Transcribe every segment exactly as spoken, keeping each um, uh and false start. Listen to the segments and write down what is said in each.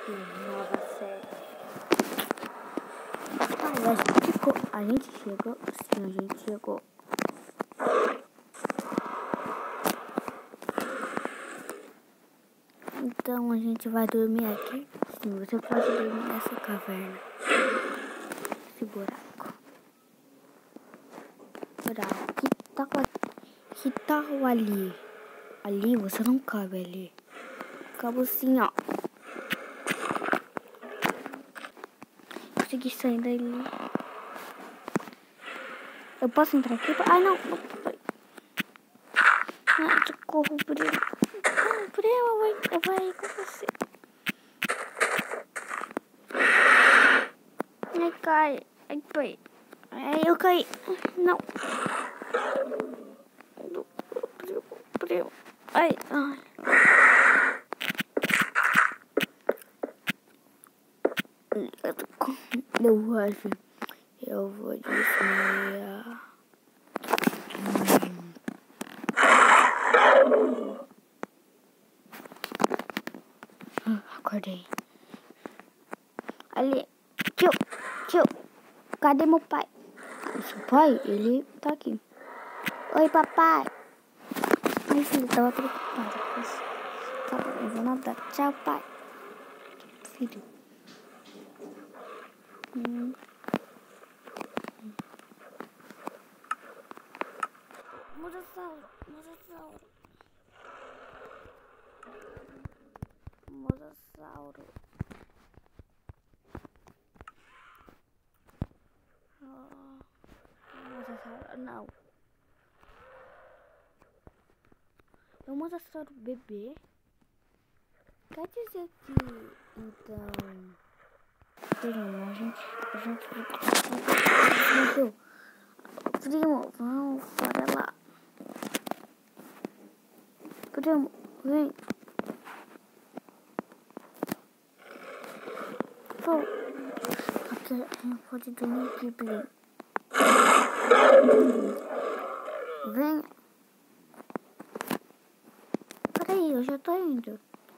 nova série. Ah, a gente ficou. A gente chegou. Sim, a gente chegou. Então a gente vai dormir aqui. Sim, você pode dormir nessa caverna. Esse buraco. Buraco. Que tal, que tal ali? Ali você não cabe ali. Cabe assim, ó. Consegui sair dali. Eu posso entrar aqui? Ai, não. Não. Ai, socorro, Breno. Não, Breno, eu vou, eu vou ir com você. Ai, cai. Ai, pai. Ai, eu caí. Não. Breno. Ai, ai. Eu acho. Eu vou desmaiar. Hum. Acordei. Ali. Tio. Tio. Cadê meu pai? Seu pai? Ele tá aqui. Oi, papai. Ai, filho, tava preocupado. Tá bom, eu vou nadar. Tchau, pai. Filho. Hum. Mosasauro. Mosasauro. Mosasauro. Oh. Mosasauro. Não. É um mosasauro bebê. Quer dizer que, então... Primo, a gente... A gente... Morreu. Primo, vamos para lá. Primo, vem. Pô. Aqui, a gente pode dormir aqui, primo. Vem. Peraí, eu já tô indo.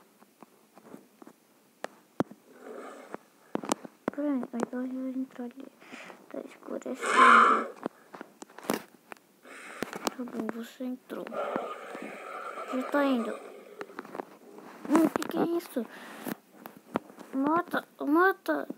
Peraí, agora a gente ali. Tá escurecendo. Tá bom, você entrou. Já tô indo. Hum, o que que é isso? Mata, mata.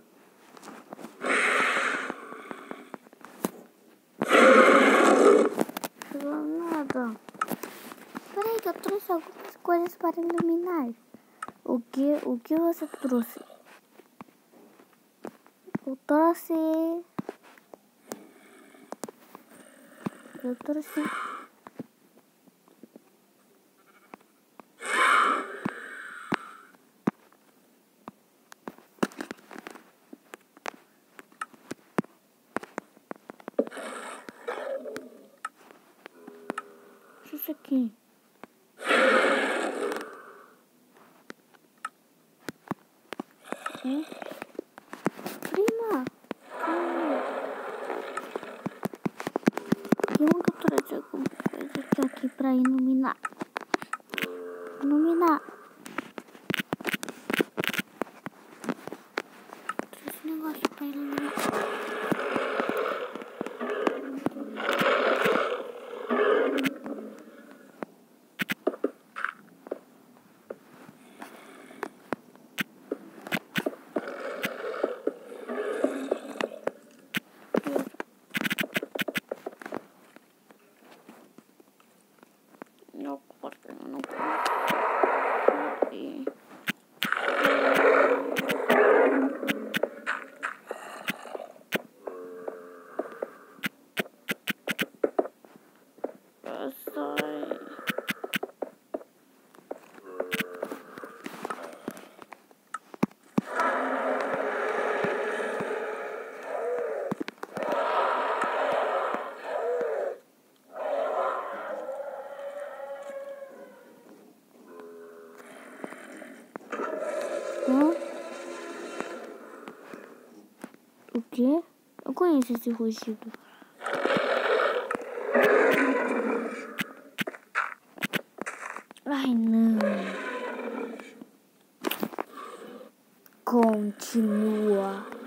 Não nada. Peraí, que eu trouxe algumas coisas para iluminar. O que, o que você trouxe? Eu trouxe... Eu trouxe... Isso aqui. Hum? Prima. E eu nunca trouxe alguma coisa aqui pra iluminar. Iluminar. Trouxe um negócio pra iluminar. Não posso, não posso. Sai. Hum? O quê? Eu conheço esse rugido. Ai, não. continua.